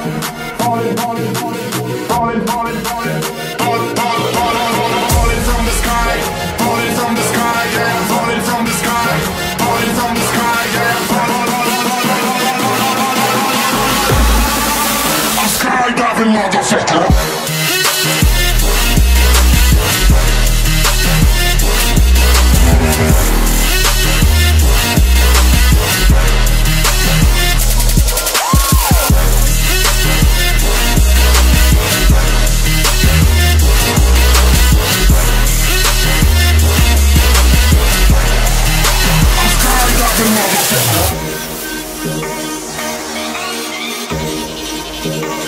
falling, falling, falling, falling, falling, falling, falling from the sky, falling from the sky, yeah, falling from the sky, falling from the sky, yeah, a skydiving motherfucker. Motherfucker.